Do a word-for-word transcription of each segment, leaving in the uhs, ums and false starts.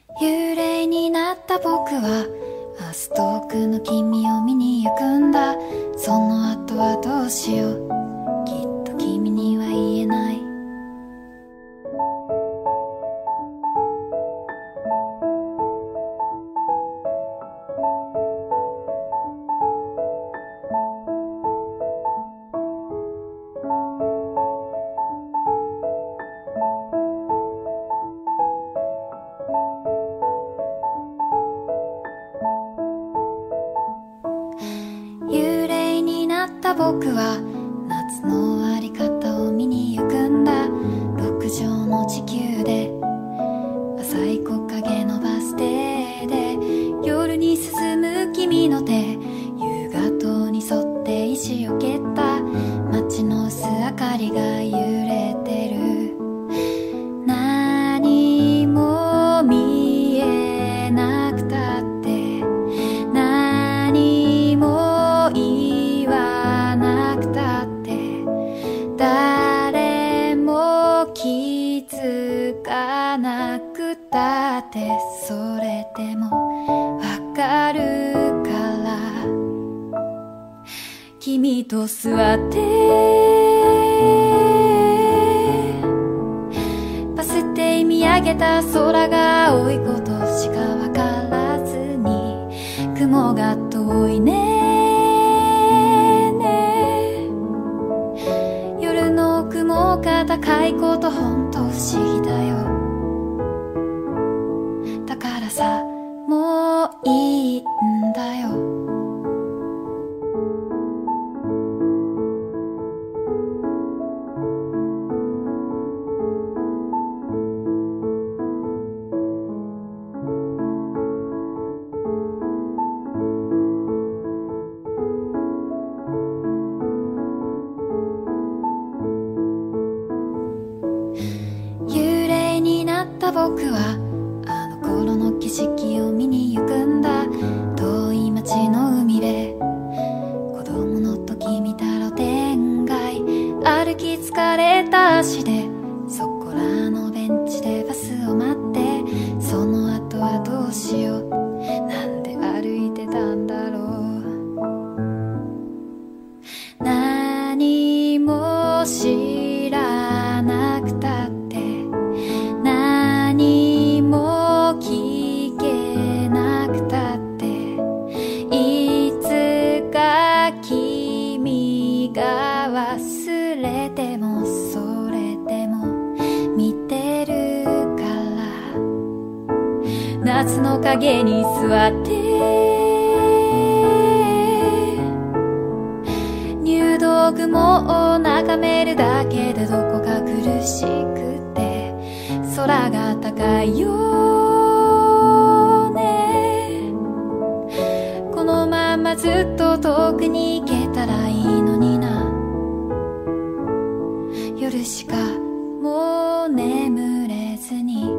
幽霊になった僕は明日遠くの君を見に行くんだ。その後はどうしよう、きっと君には言えない。幽霊になった僕は夏の終わり方を見に行くんだ。六畳の地球で浅い木陰のバス停で夜に進む君の手、夕方に沿って石を蹴った街の薄明かりが揺れてる。何も見えなくたって何も言わなくたって誰も気づかなくたって、それでもわかるから君と座ってバス停見上げた空が青いことしかわからずに、雲が遠いね夜の雲が高いことほんと不思議だよ。だからさもういいんだよ。幽霊になった僕はあの頃の景色を見に行くんだ。遠い町の海辺、子供の時見た露天街、歩き疲れた足でそこらのベンチでバスを待って、その後はどうしよう、なんで歩いてたんだろう。何も知らなくたって何も聞けなくたって、いつか君が忘れてもそれでも見てるから、夏の影に座って入道雲を眺めるだけでどこか苦しくて、空が高いよね。このままずっと遠くに行けたらいいのにな。夜しかもう眠れずに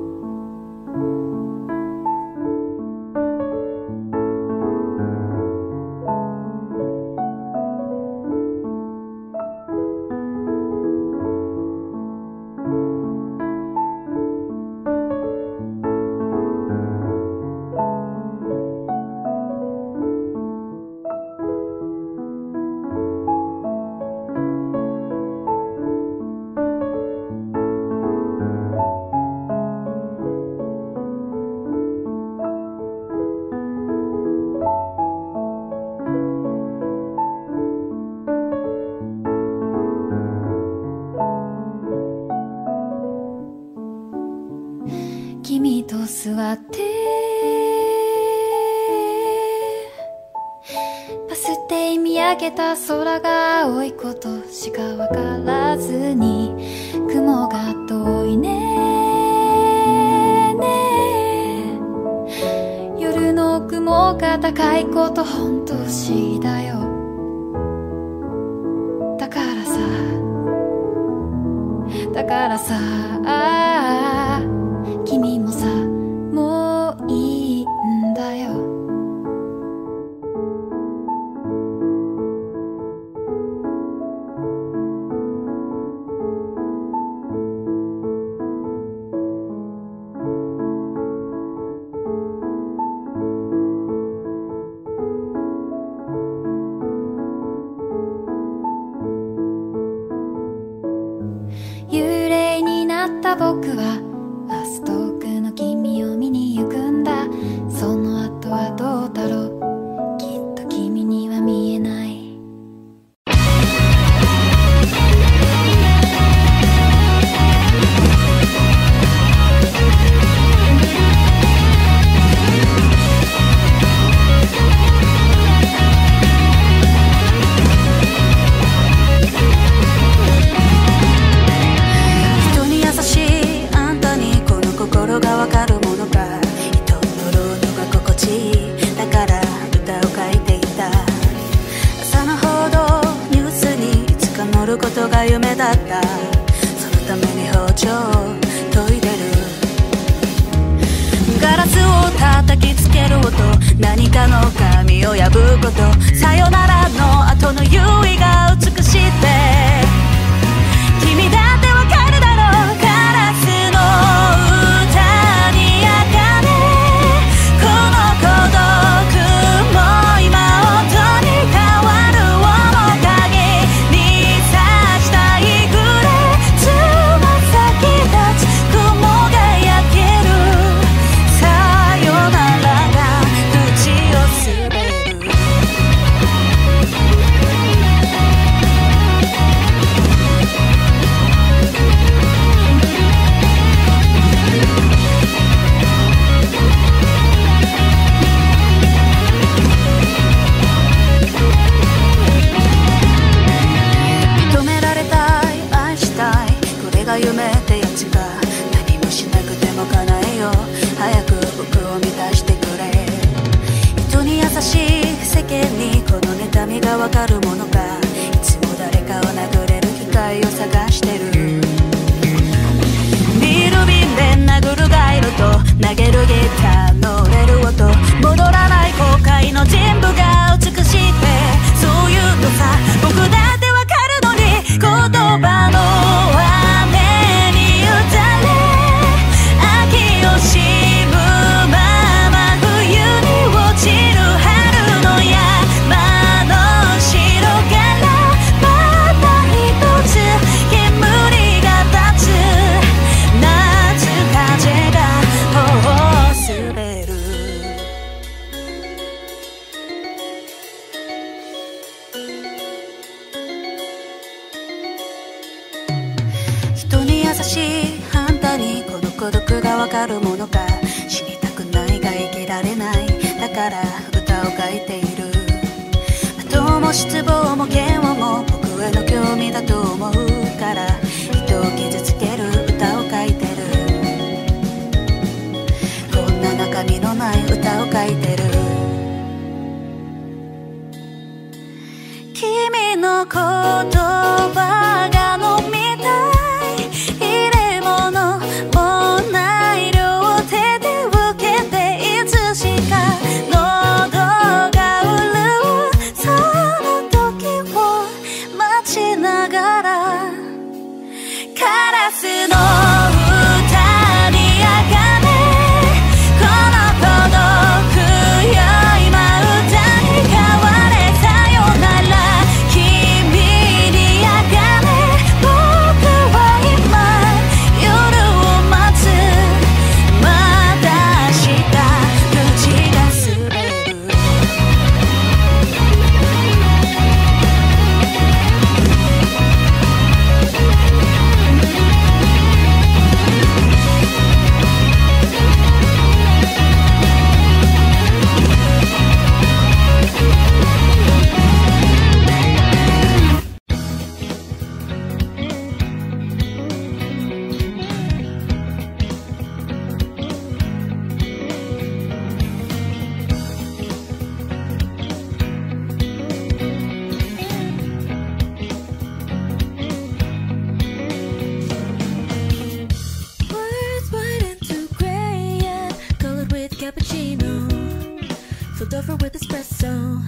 君と座ってバス停見上げた空が青いことしかわからずに、雲が遠いね夜の雲が高いことほんと不思議だよ。だからさだからさああ君もさもういいんだよ。 った僕はバス遠くの君を見に行くんだ。その後はどうだろう、きっと君には見えない。 心がわかるものか、人のロードが心地いい、だから歌を書いていた。朝の報道ニュースにいつか乗ることが夢だった。そのために包丁を研いでる。ガラスを叩きつける音、何かの紙を破ること、さよならの後の優位が美しいって、君だってわかるだろう。ガラスの夢ってやつが何もしなくても叶えよう。早く僕を満たしてくれ。人に優しい世間にこの妬みがわかるものか、いつも誰かを殴れる機会を探してる。ビール瓶で殴るガイルと投げるギターの折れる音、戻らない後悔の全部が美しいって、そういうのさ。僕だってわかるのに言葉の惜しむまま冬に落ちる春の山の白からまた一つ煙が立つ。夏風が頬を滑る。人に優しいあんたにこの孤独がわかるものか、死にたくないが生きられない、だから歌を書いている。罵倒も失望も嫌悪も僕への興味だと思うから、人を傷つける歌を書いてる。こんな中身のない歌を書いてる。君の言葉が飲みたい、入れ物もない両手で受けて、いつしか喉が潤う。その時を待ちながら、カラスの歌にあがめ、この孤独よ今歌に変われ。さよなら君にあがめ、僕は今夜を待つ。また明日口が滑る。Words white into gray and colored with cappuccino, filled over with espresso.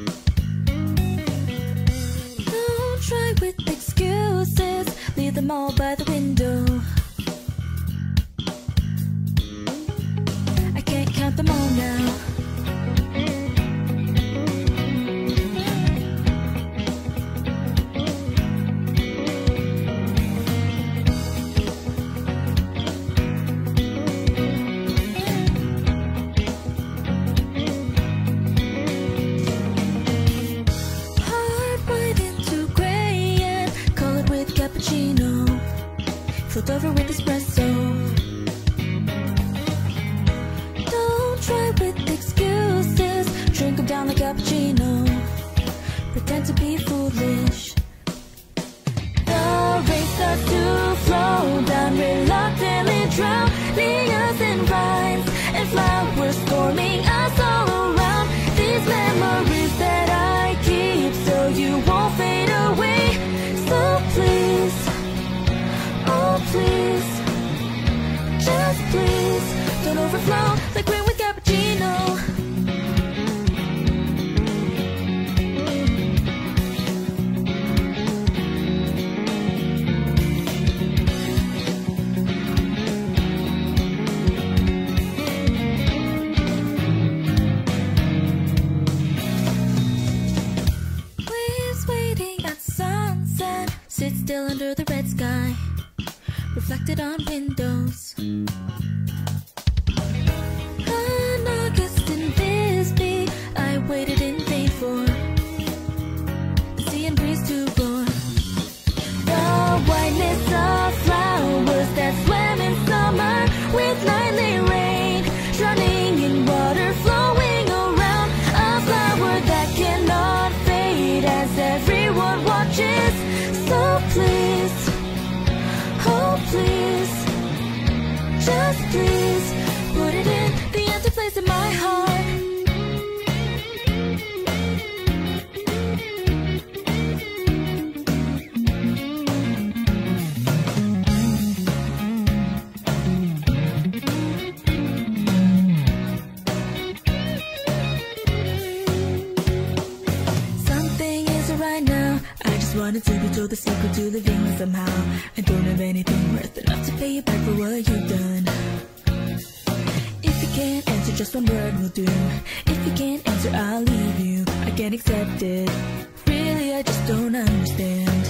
Don't try with excuses, leave them all by the window. I can't count them all now. and flowers storming us all around. These memories that I keep so you won't fade away. So please, oh please, just please, don't overflow like rain with cappuccino. Sit still under the red sky, reflected on windows. An August in Bisbee, I waited in vain for the sea and breeze to roar. The whiteness of flowers that swam in summer with nightly rain, drowning in water flowing around. A flower that cannot fade as everyone watches. So please, oh please, just please, put it in the empty place in my heart. Something isn't right now. I just wanted to be told the secret to living somehow. I don't have anything worth enough to pay you back for what you've done. If you can't answer, just one word will do. If you can't answer, I'll leave you. I can't accept it. Really, I just don't understand.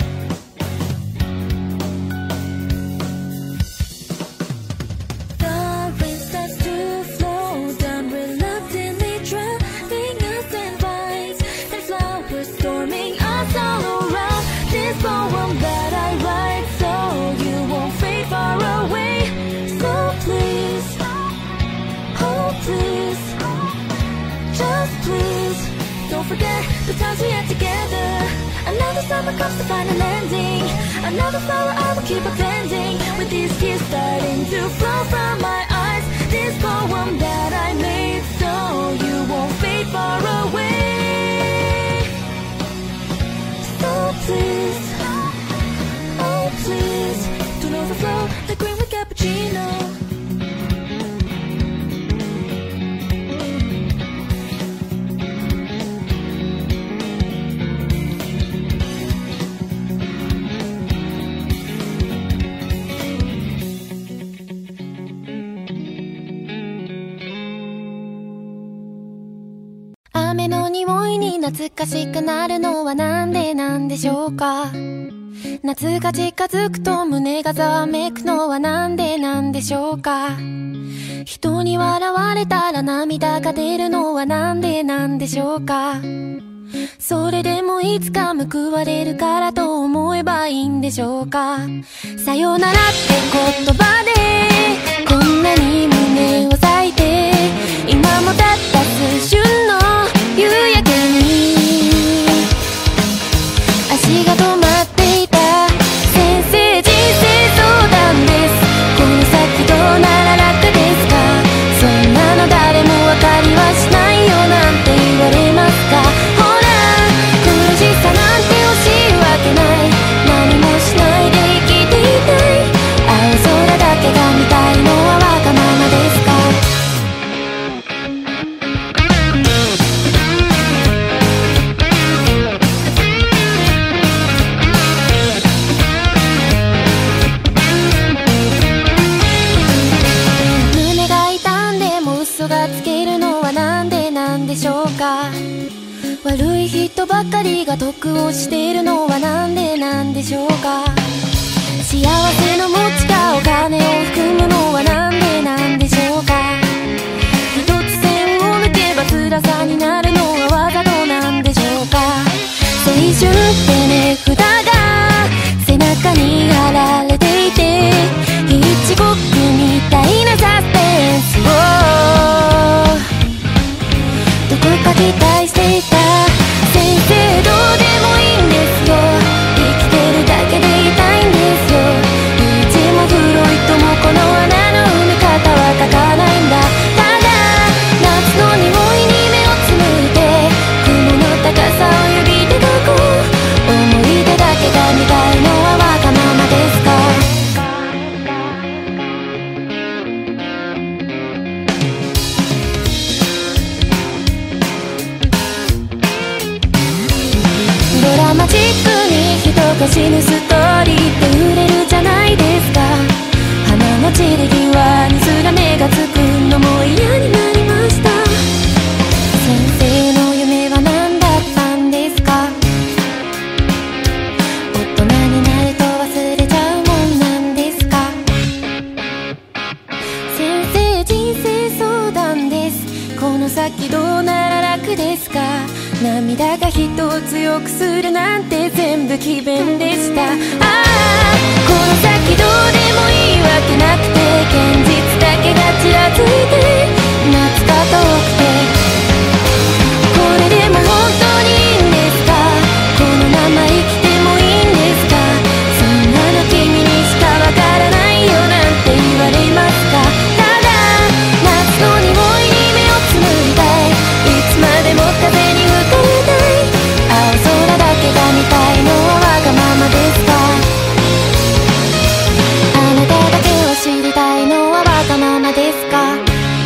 The rain starts to flow down reluctantly, driving us in vines and flowers storming us all around. This poem that I write so you won't fade far away. So please, oh please, just please, don't forget the times we had together. Another summer comes to find an ending. Another flower I will keep appending, with these tears starting to flow from my eyes. This poem that I made so you won't fade far away. So please, oh please, don't overflow like rain with cappuccino. 雨の匂いに懐かしくなるのはなんでなんでしょうか。夏が近づくと胸がざわめくのはなんでなんでしょうか。人に笑われたら涙が出るのはなんでなんでしょうか。それでもいつか報われるからと思えばいいんでしょうか。さよならって言葉でこんなに胸を裂いて、今もたった数瞬の夕焼けに足が止まっていた。先生人生相談です。この先どうなら楽ですか。そんなの誰も分かりはしないよなんて言われますか。ほら苦しさなんて惜しいわけない。何もしないで生きていたい。青空だけが見たいのはわがままですか。胸が痛んでも嘘がつけるのはなんでなんでしょうか。悪い人ばかりが得をしているのはなんでなんでしょうか。幸せの持ちかお金を含むのはなんでなんでしょうか。一つ線を抜けば辛さになるのはわざとなんでしょうか。青春って値札が背中に貼られていて、一国みたいなサスペンスをどこか期待していた。先生どうでもいいんですよ。生きてるだけでいたいんですよ。いつもフロイトもこの穴の埋め方わか私のストーリーって売れるじゃないですか。花の散り際にすら目がつくのも嫌になりました。先生の夢は何だったんですか。大人になると忘れちゃうもんなんですか。先生人生相談です。この先どうなら楽ですか。涙が人を強くするなんて全部詭弁でした。ああこの先どうでもいいわけなくて、現実だけがちらついて夏が遠くて、これでも本当にいいんですか。このまま生きてもいいんですか。そんなの君にしかわからないよなんて言われますか。ただ夏の匂いに目をつむりたい。いつまでも風に吹かれたい。青空だけが見たいのはわがままですか。あなただけを知りたいのはわがままですか。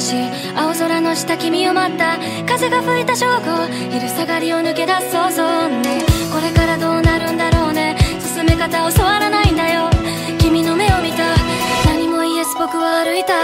し青空の下君を待った。風が吹いた正午、昼下がりを抜け出す想像ね。これからどうなるんだろうね。進め方教わらないんだよ。君の目を見た。何も言えず僕は歩いた。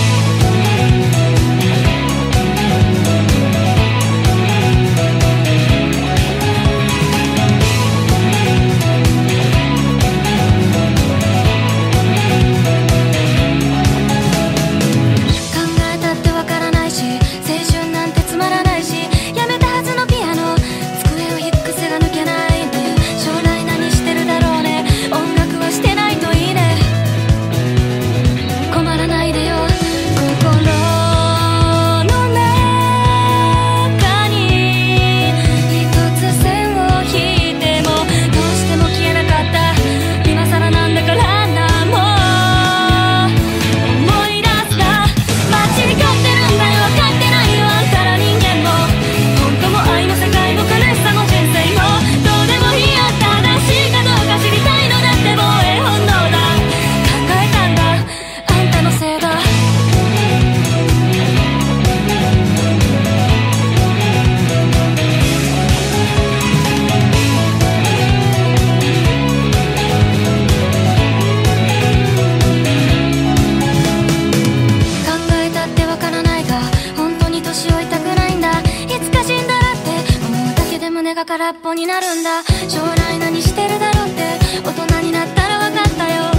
空っぽになるんだ。将来何してるだろうって大人になったら分かったよ。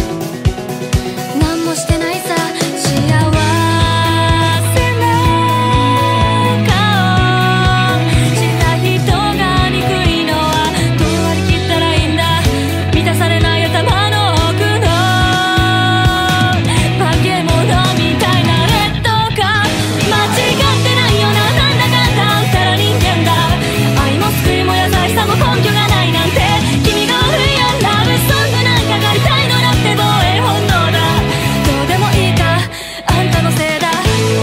何もしてないさ。幸せな顔した人が憎いのはどう割り切ったらいいんだ。満たされない頭の奥の化け物みたいな劣等感。間違ってないよな。なんだかんだあんたら人間だ。救いも優しさも根拠がないなんて。君が悪いやん。ラブソングなんかがりたいのだって防衛本能だ。どうでもいいかあんたのせいだ。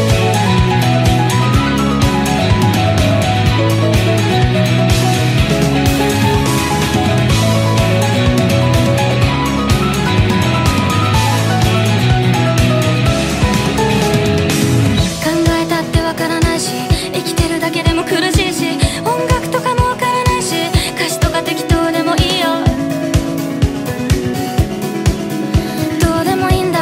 考えたってわからないし生きてるだけでも苦しいし音楽とかもわからないし歌詞とか適当でもいいよ。どうでもいいんだ。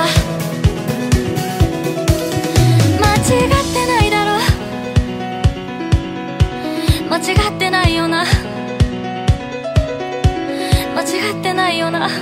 間違ってないだろ。間違ってないよな。間違ってないよな。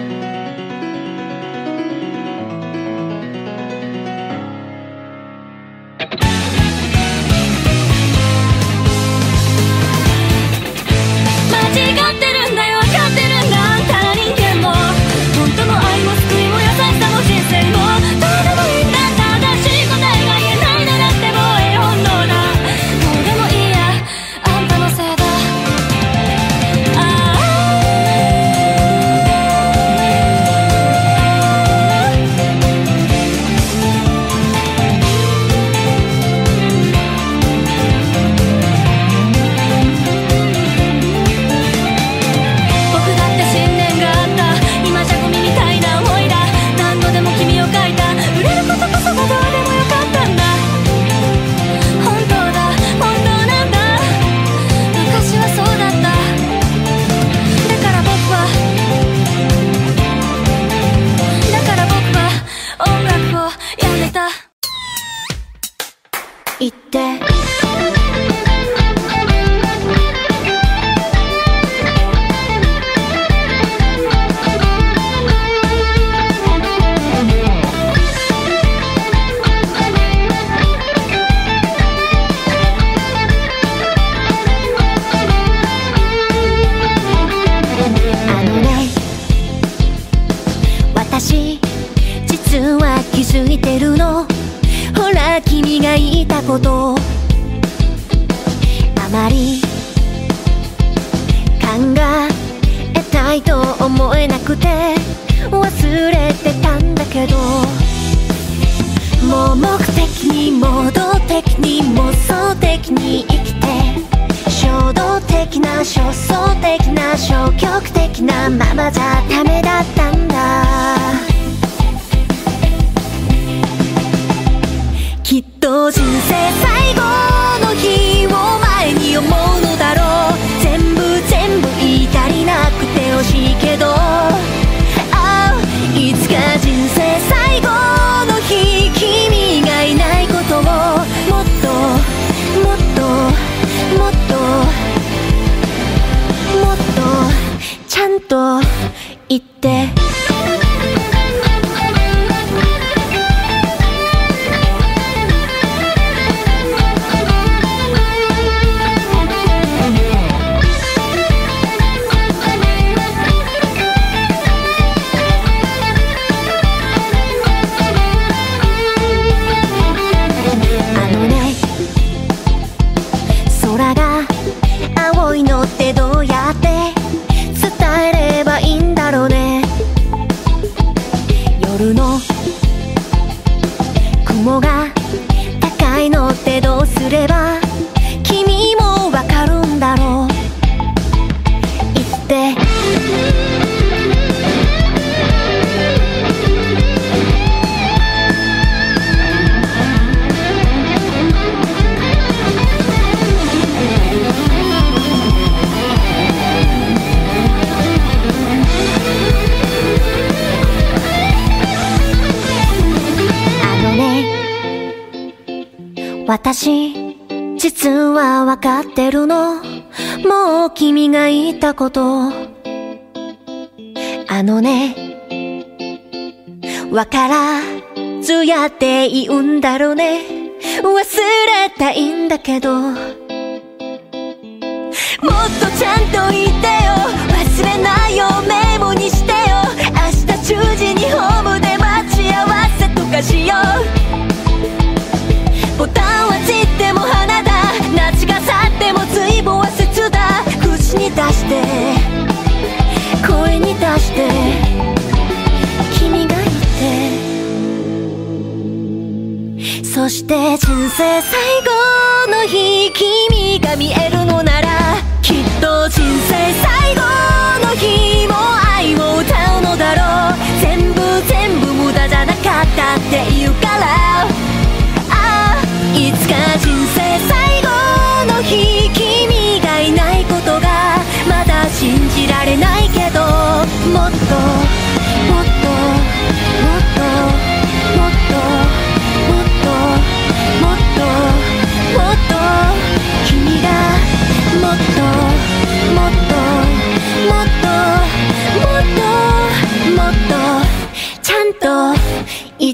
言ってあのね、私実は気づいてるの。ほら君が言ったことあまり考えたいと思えなくて忘れてたんだけど、盲目的に盲導的に妄想的に生きて衝動的な焦燥的な消極的なままじゃダメだったんだ。きっと言ってどうやって伝えればいいんだろうね。夜の雲が高いのってどうすれば君もわかるんだろう。言って私実はわかってるの、もう君が言ったこと。あのね、わからずやって言うんだろうね。忘れたいんだけど、もっとちゃんと言ってよ。忘れないよ、メモにしてよ。明日じゅうじにホームで待ち合わせとかしよう。ボタンは散っても花だ、夏が去っても随分は切だ。口に出して声に出して君がいて、そして人生最後の日君が見えるのなら、きっと人生最後の日も愛を歌うのだろう。全部全部無駄じゃなかったって言うから、いつか人生最後の日君がいないことがまだ信じられないけど、もっともっともっともっともっともっともっともっと君がもっともっともっともっともっとちゃんと言って。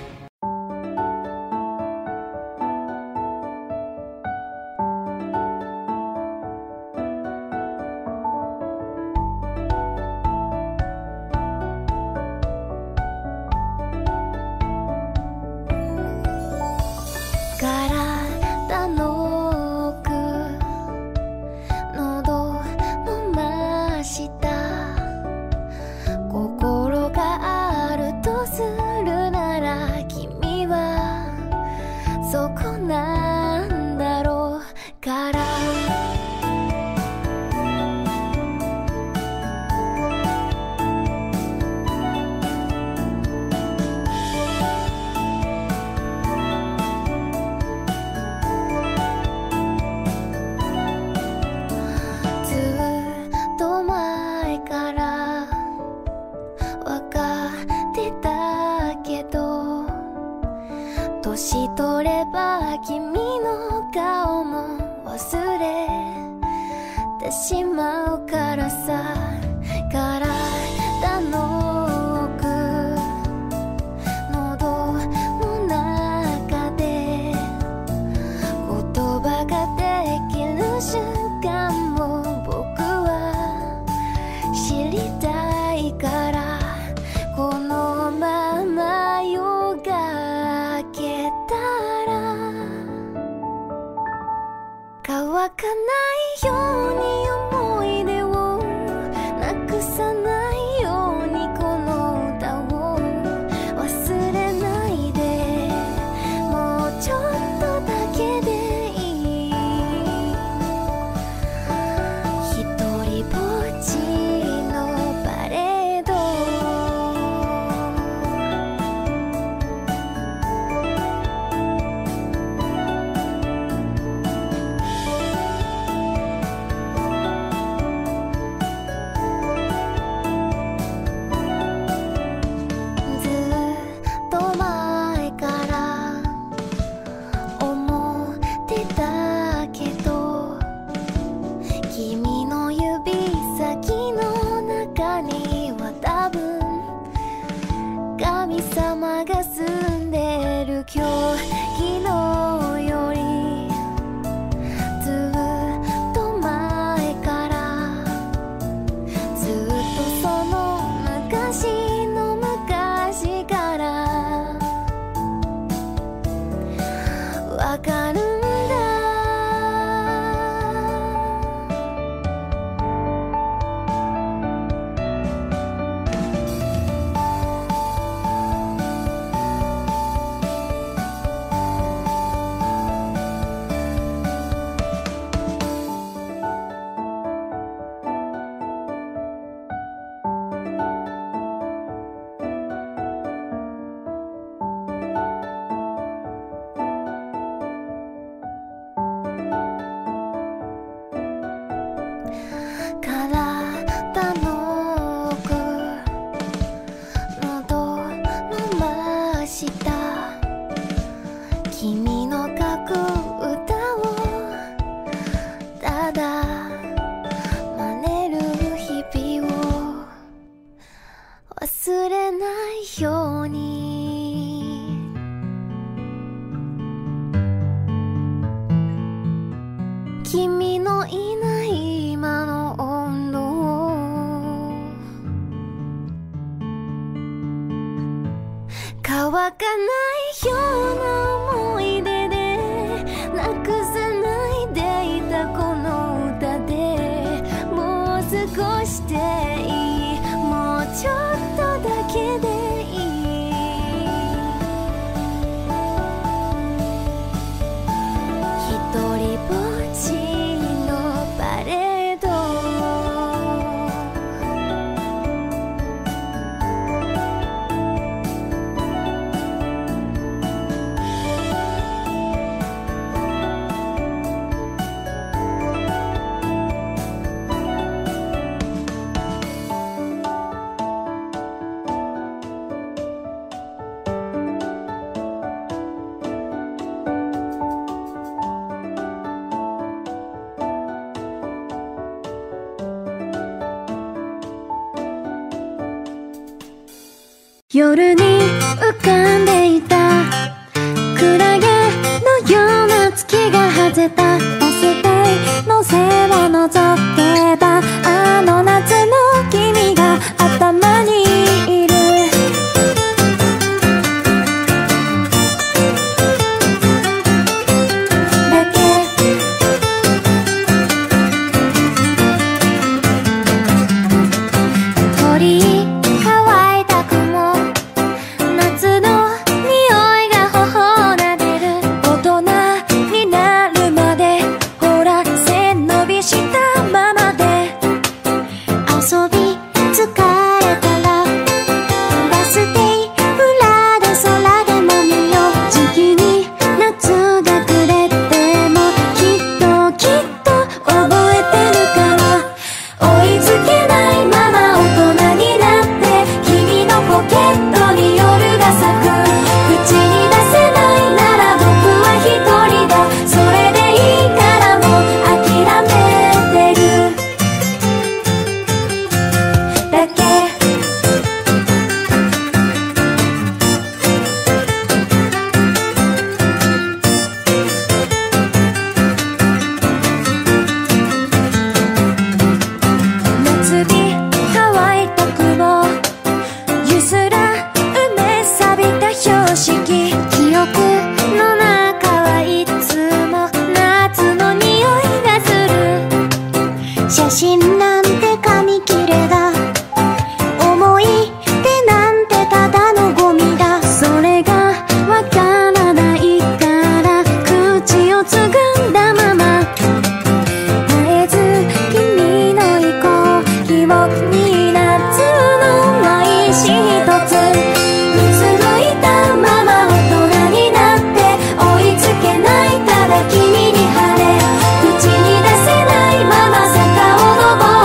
年取れば君の顔も忘れてしまうからさ。体の奥喉の中で言葉ができる瞬間も僕は知りたいから、このまま夜が明けたら乾かないように思い出をなくさないようにこの歌を忘れないで、もうちょっとだけでいい。ひとりぼっちのパレード、「 様が住んでる今日昨日よりずっと前からずっとその昔の昔からわかるんだ。体の奥喉の真下君の書く歌をただ真似る日々を忘れないように君のいない今の温度を乾かないような思い出でなくさないでいたこの歌でもう少しでいいもうちょっとだけでいい一人ぼっちのパレード夜に浮かんでいたクラゲのような月が外れたバス停の背を覗けばあの夏の君が頭にいるだけ鳥乾いた雲夏の匂いが頬なでる大人になるまでほら背伸びしたままで遊び疲れたらバス停裏で空でも見よう時期に夏が暮れてもきっときっと覚えてるから追いつけないまま大人になって君のポケットに夜が咲く口に出せないなら僕は一人だそれでいいからもう諦めてるだけ夏日乾いた雲ゆすら埋め錆びた標識記憶の中はいつも夏の匂いがする写真なんて紙切れだ思い出なんてただのゴミだそれがわからないから口をつぐんだまま絶えず君の意向記憶に夏の愛し一つうつむいたまま大人になって追いつけないただ君に晴れ口に出せないまま坂を登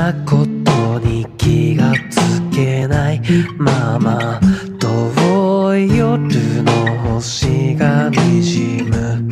なことに気がつけないまま遠い夜の星がにじむ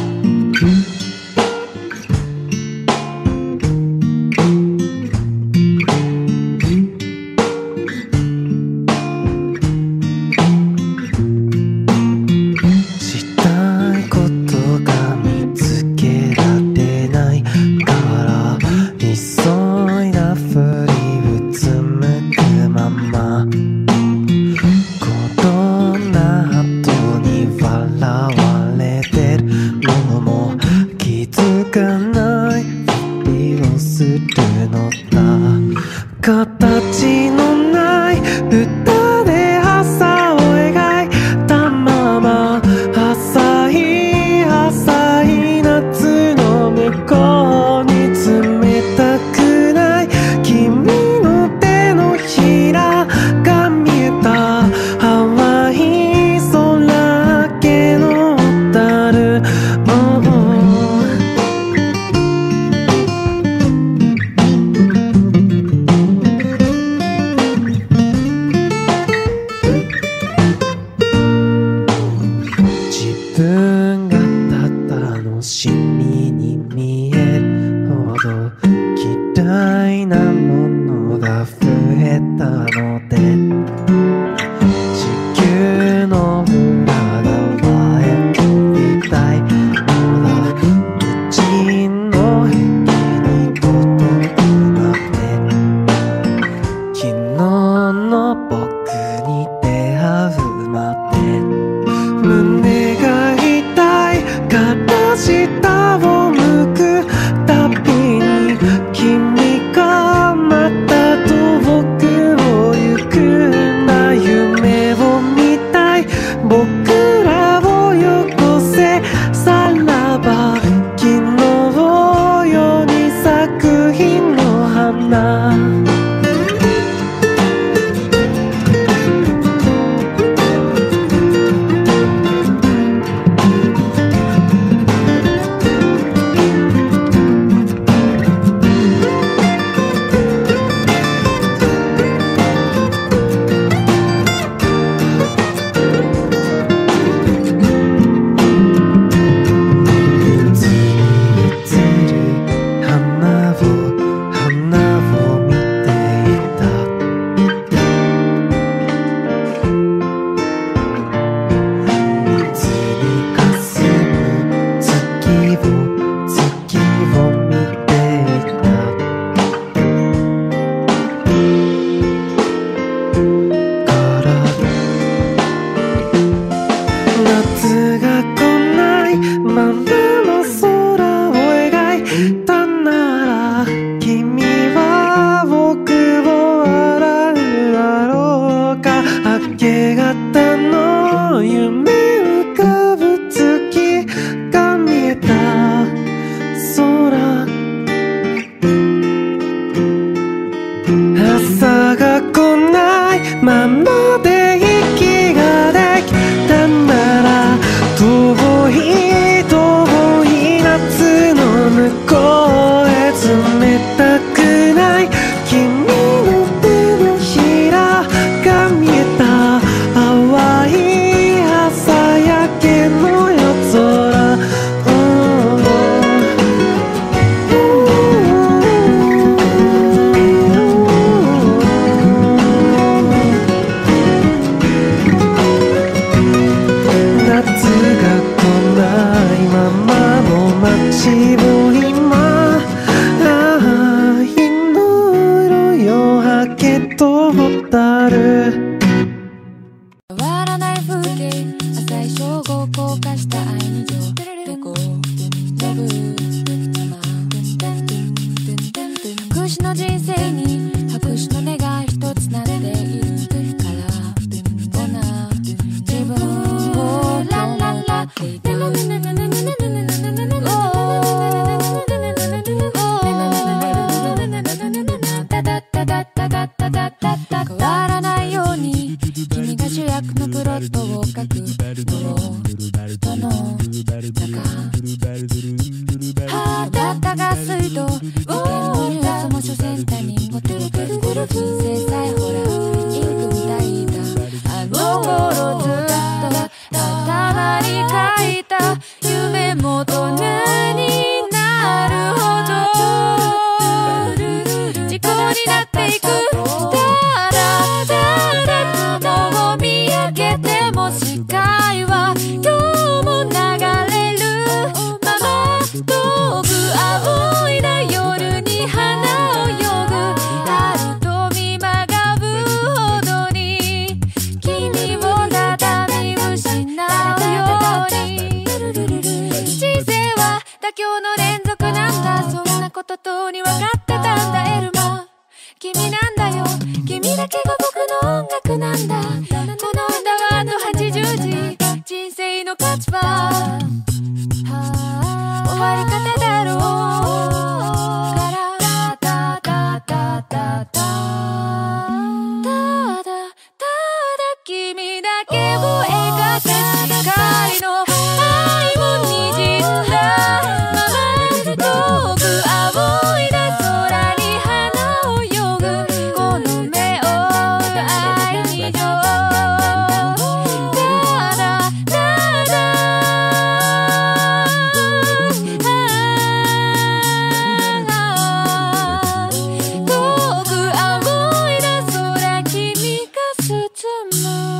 形のない歌で朝を描いたまま浅い浅い夏の向こうに冷たくない君の手のひらが見えた淡い空明けの小樽自分が楽しみに見えるほど嫌いなものが増えたので地球の裏側へ飛びたいのだうちの壁に届くまで昨日の僕に出会うまで胸が痛いから下を向くたびに君がまた遠くを行くんだ夢を見たい僕らをよこせさらば昨日より作品の花夏が来ないままの空を描いたなら君は僕を笑うだろうか明け方の夢浮かぶ月が見えた空朝が来ないままで息ができたなら遠い遠い夏の向こうへ冷たくない君の手のひらが見えた淡い朝焼けの夜空夏が来ないままの街を今あ日の色夜明けと小樽変わらない風景浅い称号高架した愛に情レコ飛ぶまま白紙の人生に白紙の目が一つなっているからこんな自分をラララっていた変わらないように君が主役のプロットを書くその中肌が水道意見のニュースも所詮他人になっていく。ただただ雲を見上げても視界は今日も流れるまま。遠く仰いだ夜に花を呼ぶ。春と見まがぶほどに君をただ見失うように。人生は妥協の連続なんだ。そんなこととに分かってたんだ。エルマ君なんだよ。君だけが僕の音楽なんだ。この歌はあとはちじゅうじ。人生の価値は終わり方だろうからタタタタタタ。ただただ君だけを描く世界の愛も滲んだまま。遠く仰いだ空に花を呼ぶ。この目を追う愛に情。ただただ遠く仰いだ空君が包む。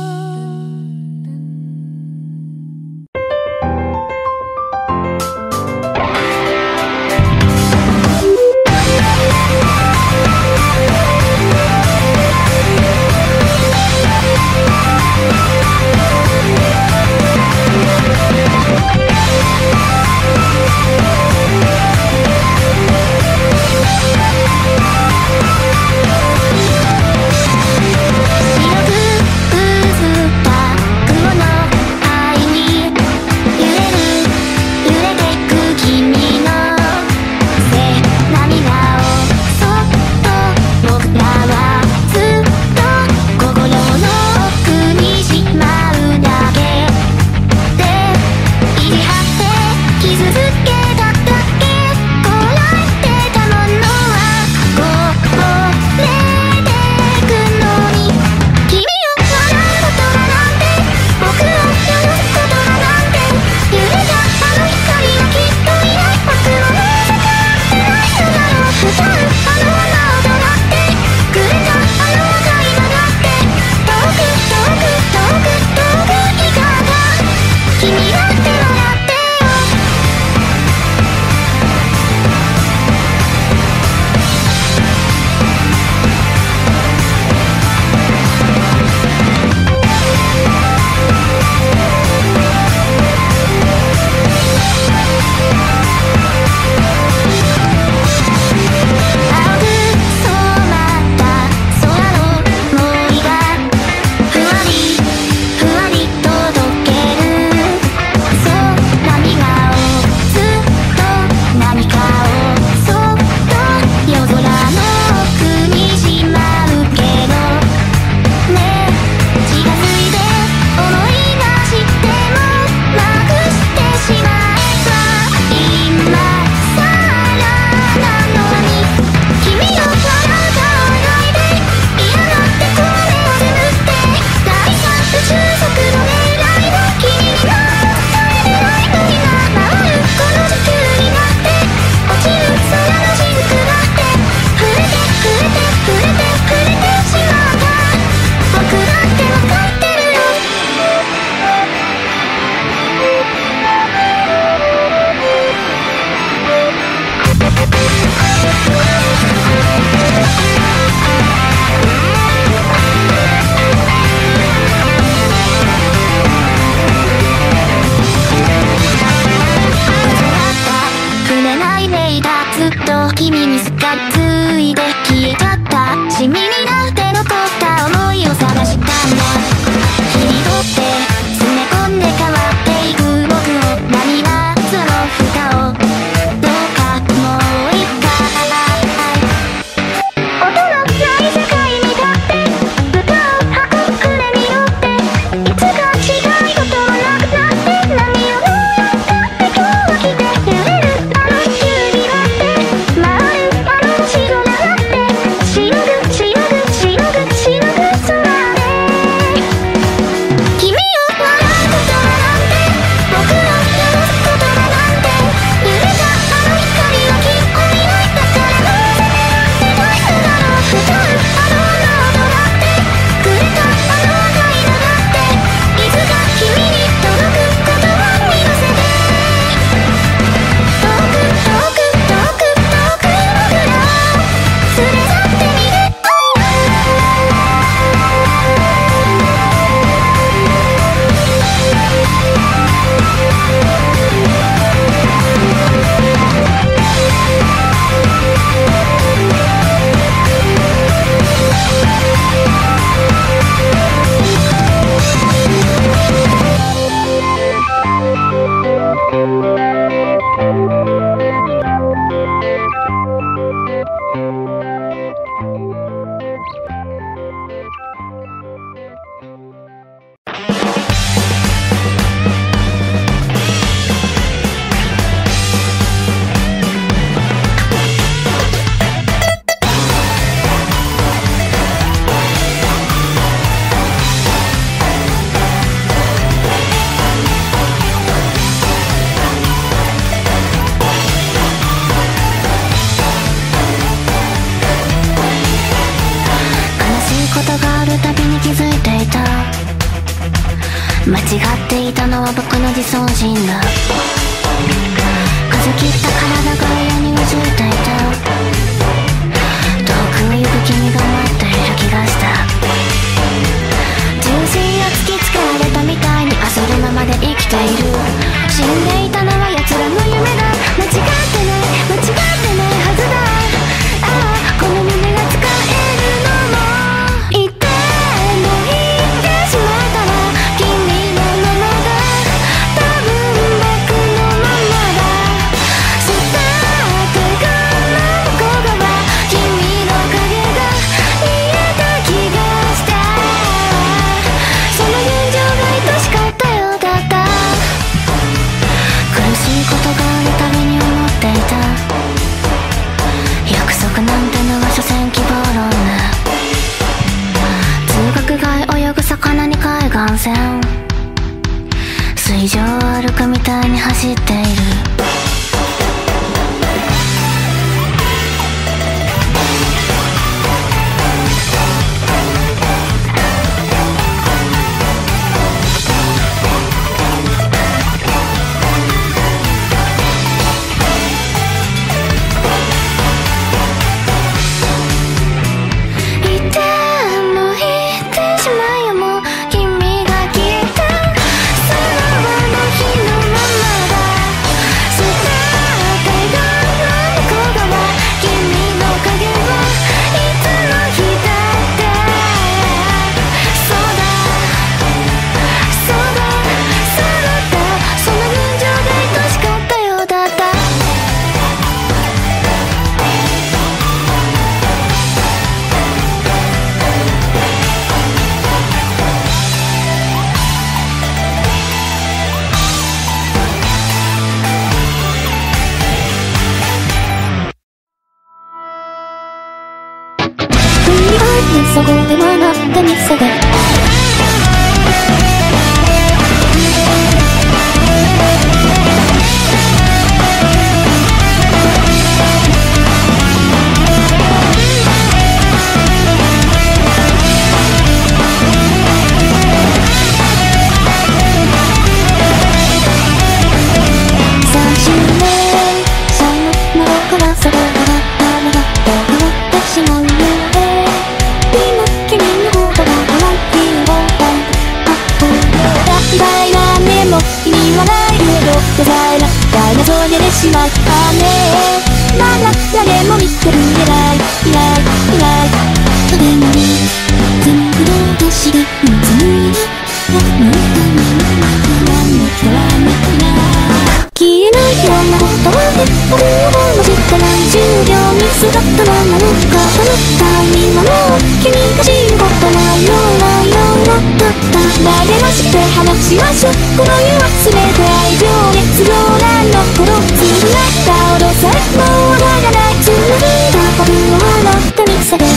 白く間違っていたのは僕の自尊心だ。風切った体が嫌にうずいていた。遠くを行く君が待っている気がした。重心を突きつけられたみたいに焦るままで生きている。死んでいたのは奴らの夢だ。間違ってない間違ってないはずだ。ああこの胸が使えるのも言っても言ってしまったら君のままだ。多分僕のままだ。そした手が向こう側君の影が見えた気がした。その友情が愛しかったようだった。苦しいことがあるたびに思っていた。約束なんてのは所詮希望論だ。通学街泳ぐ魚に海岸線、水上を歩くみたいに走っている。そこで学んだミスでさんじゅうねんその頃からそこが誰が変わってしまうよね。言わないけどデザイナーダイナソー出てしまったね。まだ誰も見てるんじゃないいないいないでも全部どうして見つめるもう何も変わらない消えないようなことで僕の知ってないじゅうびょうにすがったままのかそのタイミングも君が知ることないようなようなだった誰も知って話しましょうこの世は全て愛情熱情なんの頃つぶらった踊さもうわからないつむぎだ僕を笑ってみせて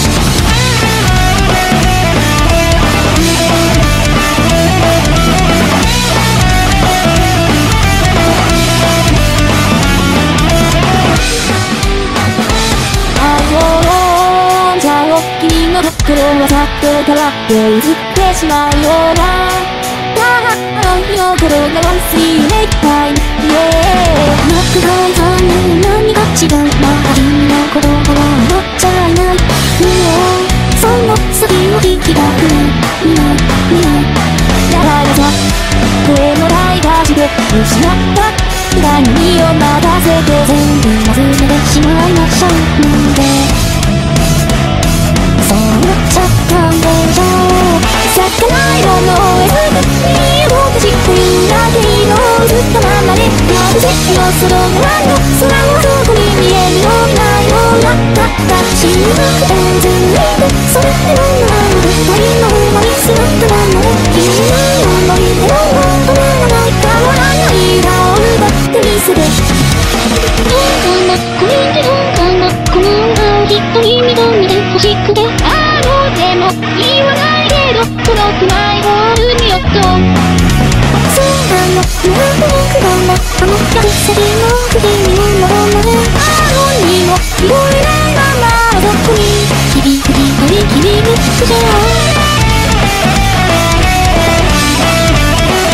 君の心はさっと変わって映ってしまうようなあの日の頃が Once you make time yeah 幕が残念何が違うまあ君のことは思っちゃいないもうその先を引き出く見ない見ないやられた声のないがして失った暗闇を待たせて全部忘れてしまいましょうなんでそうなっちゃったんでしょう咲かないものを得ずに動かしているだけのずっとままでまぶしいのその側の空をそこに見えるようなようなだったしなくてずいてそれでもなんで二人の馬に座ったままで君の思い出を止めらない変わらない顔を奪ってみせてどうかなこれでどうかなこの青一人認めて欲しくてあのでも言わないけどこのくらいゴールによっとそうなのなんて僕がなあの客席の首にも戻るあのにも拾えないままどこに響く響く響くじゃ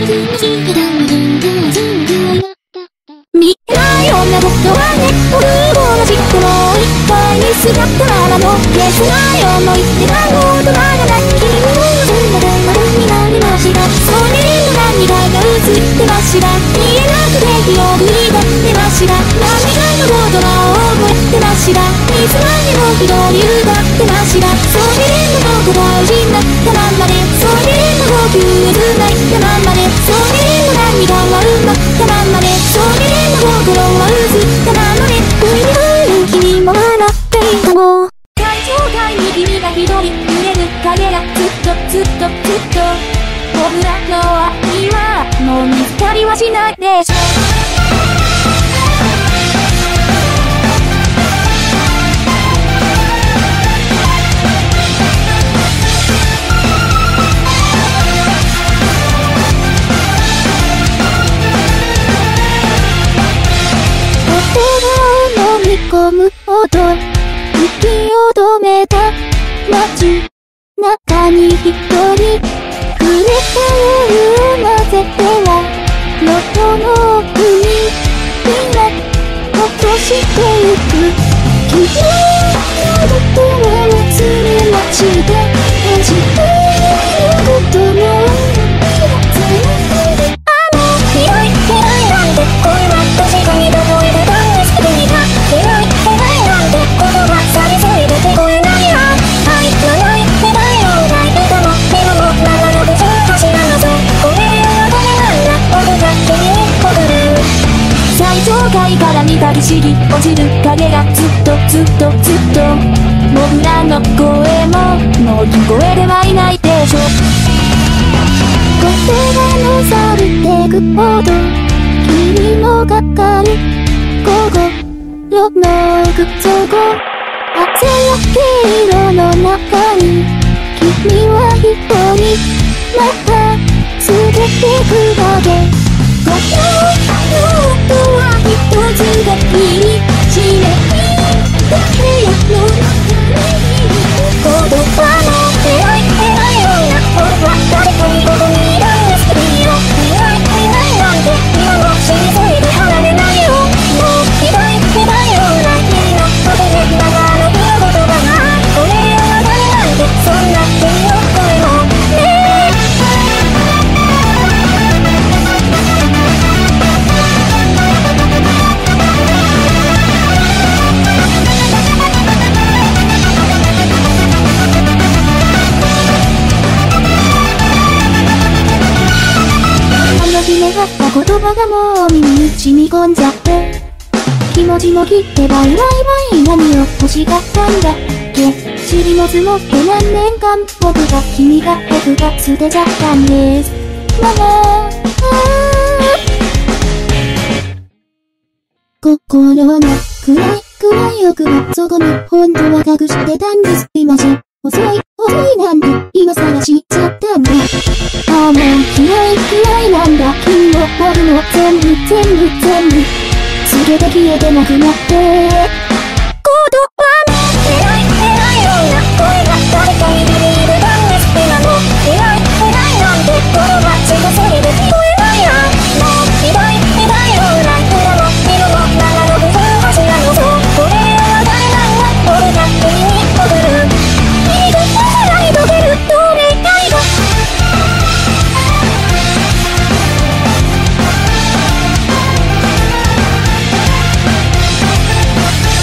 未来女僕はね、俺も同じくもう一回にすがったままのゲスな思い出が大人がない君のそんなで丸になりました。それの涙が映ってました。見えなくて記憶になってました。涙の言葉を覚えてました。いつまでも一人歌ってました。それでも僕大事になったまんまで、それでも号泣泣いたまんまで、それでも涙は埋まったまんまで、それでも心は映ったままで、君も笑っていたもん。最上階に君が一人揺れる影がずっとずっとずっと、僕らの愛はもう見つかりはしないでしょ。込むほど息を止めた街中に一人触れた夜を混ぜては喉の奥に火が落としてゆく君のことは忘れまして感じていることもあの広い部屋なんて恋は確かにどこへでたんですけどいた広い部屋なんて言葉されすぎて聞こえないよ愛のない部屋をない人もでも長野でずっと知らなそうこれはダメなんだ僕が君に送る最上階から見たりしり落ちる影がずっとずっとずっと僕らの声ももう聞こえてはいないでしょ言葉の去ってくほど君のかかる心の奥底汗や黄色の中に君は一人また過ぎてくだけこの音は一つだけに締めた部屋の中に言葉の偉い偉いような僕は誰かにここにいるんですけどいいよ偉い偉いなんて今も死にすぎて離れないよもうひどいひどいような君のことで長らくの言葉がこれは誰なんてそんな君の声もねえ決めがった言葉がもう耳に染み込んじゃって気持ちも切ってバイバイバイ何を欲しかったんだっけ塵も積もって何年間僕が君が僕が捨てちゃったんですママ心の暗い暗い奥の底に本当は隠してたんです今じゃ遅い遅いなんて今さら知っちゃったんだああもう嫌い嫌いなんだ君も僕も全部全部全部全て消えてなくなって言葉の偉い偉いような声が誰かにビビるダンです今も偉い偉いなんて言葉強すぎて聞こえないよもうひどいひどいような色も色も長野くず柱のそうこれは誰なんだ俺が君に送るいいことないと出ると願いが「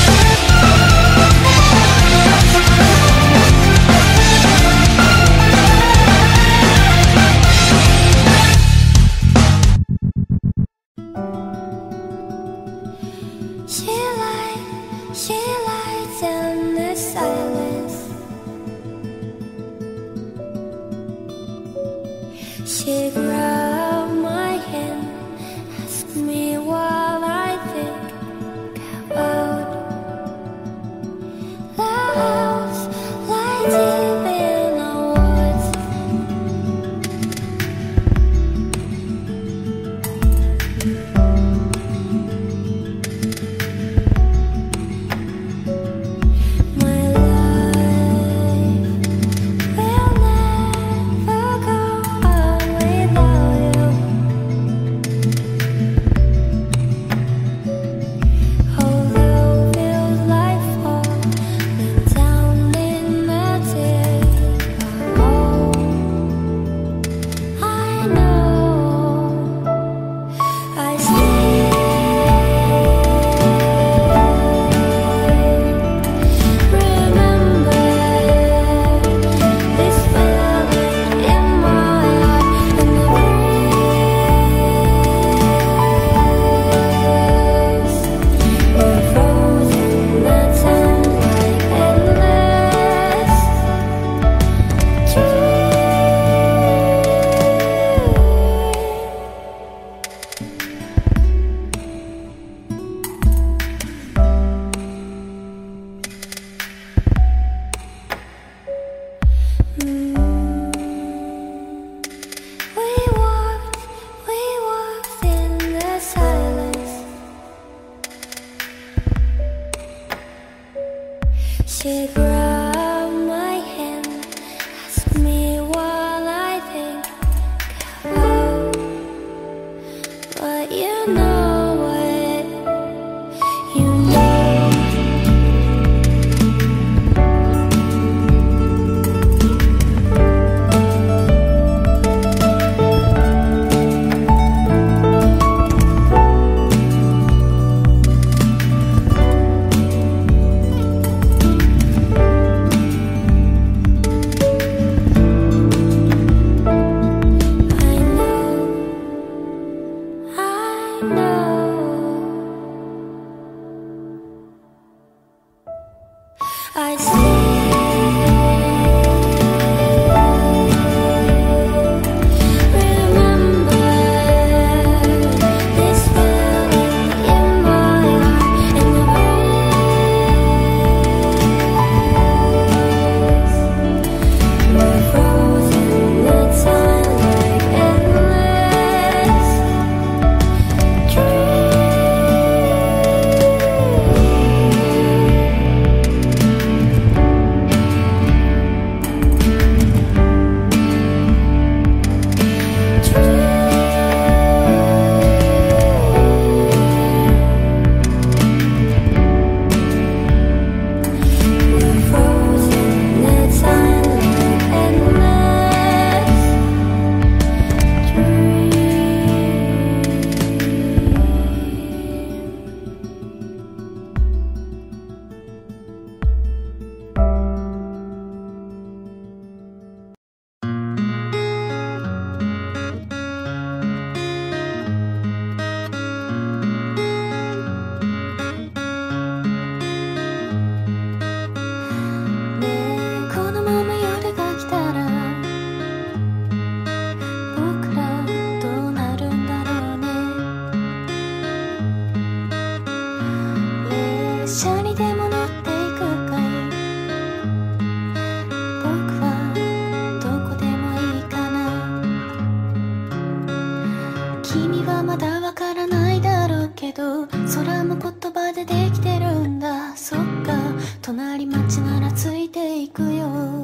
君はまだわからないだろうけど、空も言葉でできてるんだ。そっか、隣町ならついていくよ。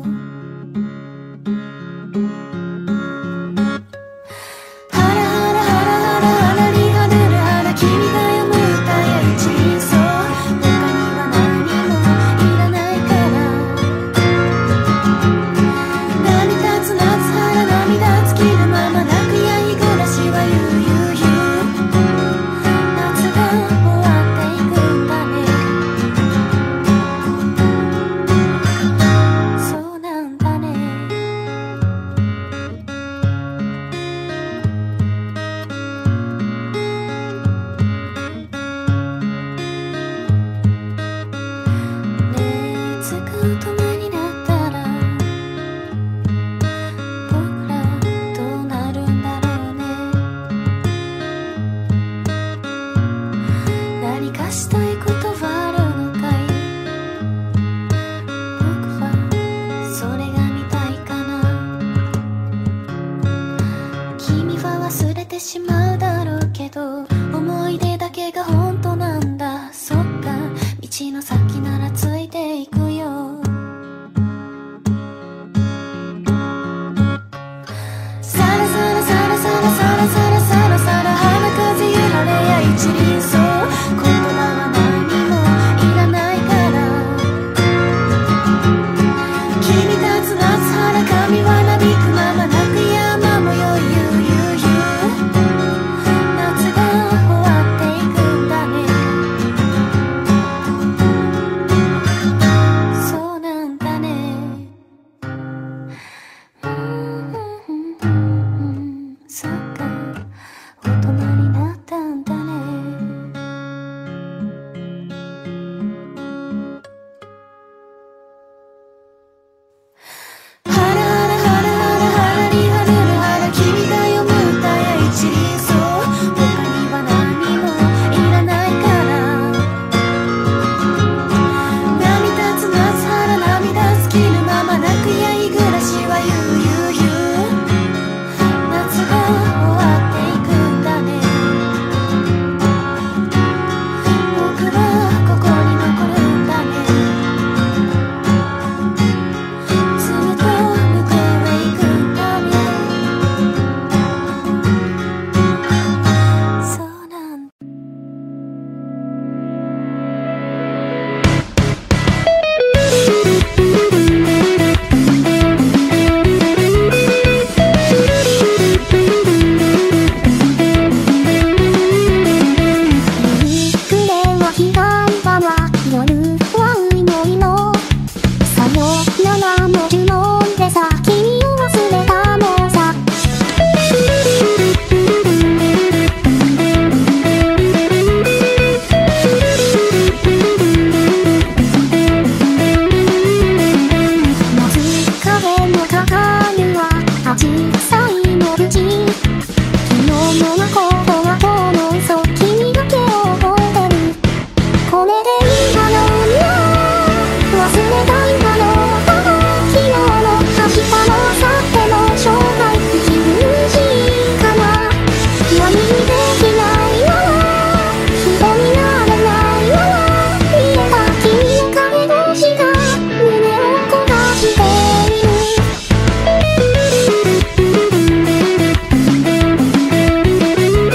「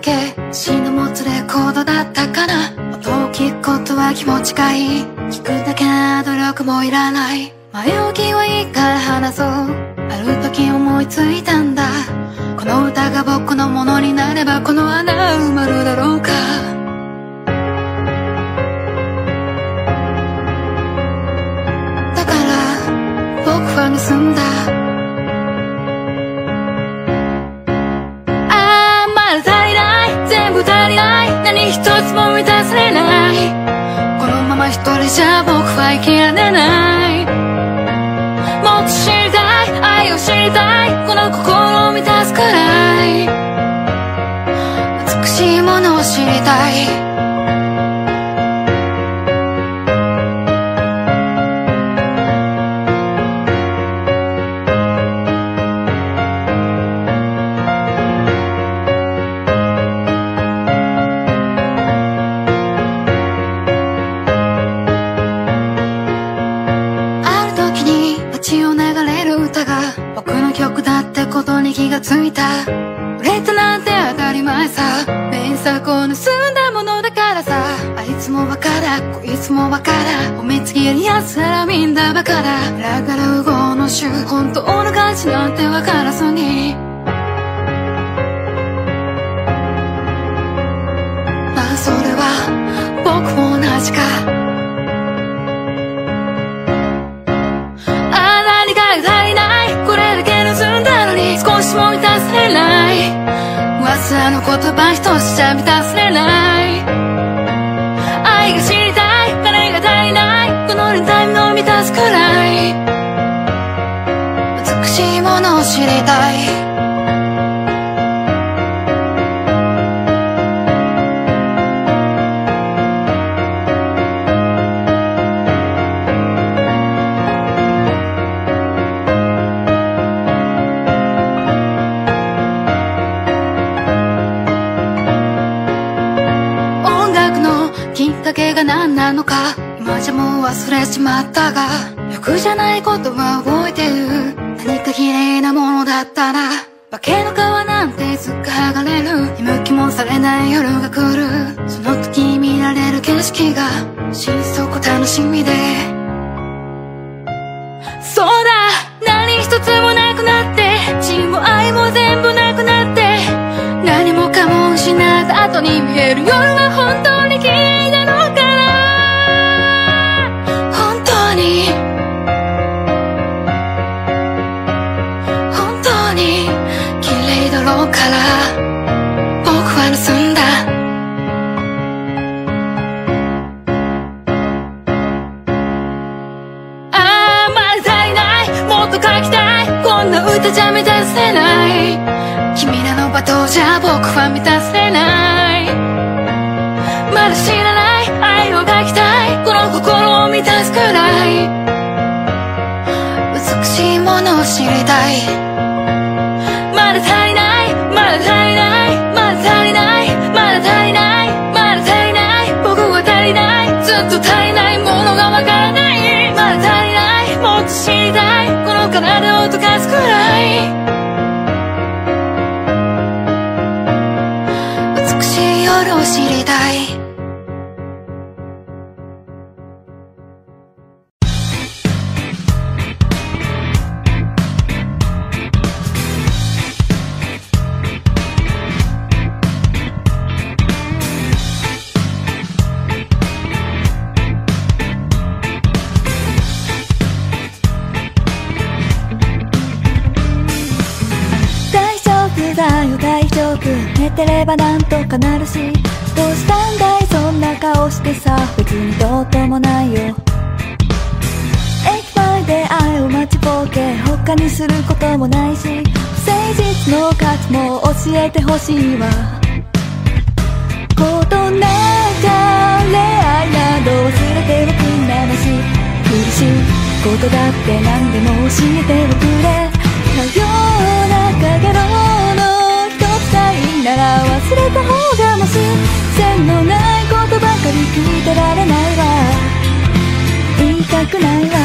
け詩の持つレコードだったかな。音を聞くことは気持ちがいい。聞くだけ努力もいらない。前置きはいいから話そう。ある時思いついたんだ。この歌が僕のものになればこの穴埋まるだろうか。だから僕は盗んだ。あーまだ足りない、全部足りない、何一つも満たされない。このまま一人じゃ僕は生きられない。もっと知りたい、愛を知りたい、この心を満たすくらい美しいものを知りたい。曲だってことに気がついた。売れたなんて当たり前さ。名作を盗んだものだからさ。あいつもバカだ、こいつもバカだ、褒めちぎる奴らみんなバカだ。だからウゴの衆、本当の価値なんてわからずに。まあそれは僕も同じか。ああ何かが足りない、これだけ盗んだのに少しも満たされない。噂の言葉一つじゃ満たされない。愛が知りたい、金が足りない、このタイムを満たすくらい美しいものを知りたい。が何なのか今じゃもう忘れちまったが、欲じゃないことは覚えてる。何か綺麗なものだったら化けの皮なんていつか剥がれる。見向きもされない夜が来る。その時見られる景色が心底楽しみで、そうだ何一つもなくなって、血も愛も全部なくなって、何もかも失った後に見える夜は本当に綺麗なのかな。本当に本当に綺麗だろうから僕は盗んだ。ああまだ足りない、もっと書きたい、こんな歌じゃ満たせない。君らの罵倒じゃ僕は満たせない。まだ知らない愛を書きたい、この心を満たすくらい美しいものを知りたい。まだ足りない、まだ足りない、まだ足りない、まだ足りない、まだ足りない、僕は足りない、ずっと足りないものがわからない。まだ足りない、もっと知りたい、この体を溶かすくらい美しい夜を知りたい。寝てればなんとかなるし、どうしたんだいそんな顔してさ、別にどうともないよ。駅前で愛を待ちぼうけ、他にすることもないし、誠実の価値も教えてほしいわ。ことなきゃ恋愛など忘れておくんなまし、苦しいことだって何でも教えておくれ。さようなかげろのなら忘れた方がまし、線のないことばかり聞いてられないわ、言いたくないわ。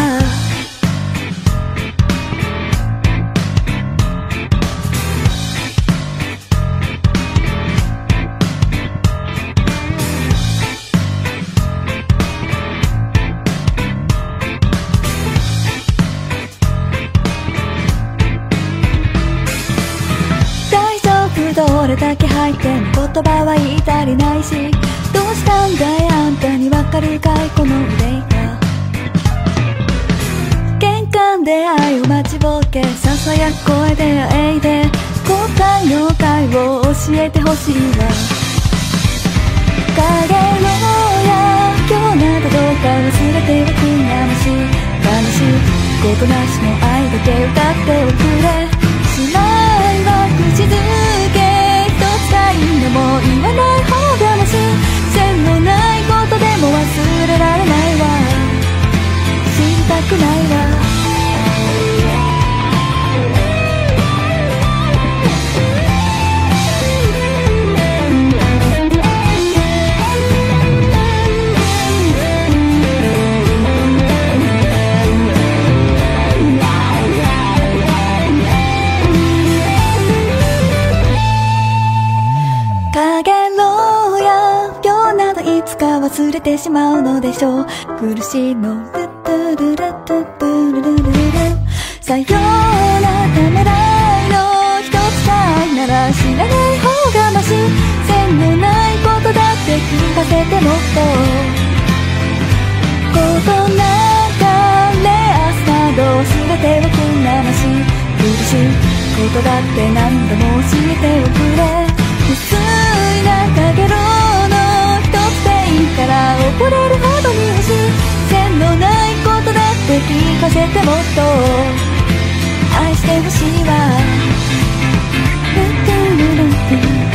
でも言葉は言い足りないし、どうしたんだいあんたにわかるかいこの憂いが。玄関で愛を待ちぼけ、ささやく声であえいで、後悔の回を教えてほしいわ。影のや今日などどうか忘れておくんやましい悲しいことなしの愛だけ歌っておくれ。しまいは口づけ一つかいのも言わない方がまし、線のないことでも忘れられないわ。知りたくないわ。忘れてしまうのでしょう。苦しいのルッルルルルルルルルルル、さようなためらいの一つかいなら知らない方がまし、線のないことだって聞かせてもっとことなんかレアスなど全てをくんなまし、苦しいことだって何度も教えておくれ。薄いなかげろの一つでいいから怒れるほどに欲しい、線のないことだって聞かせてもっと愛してほしいわ。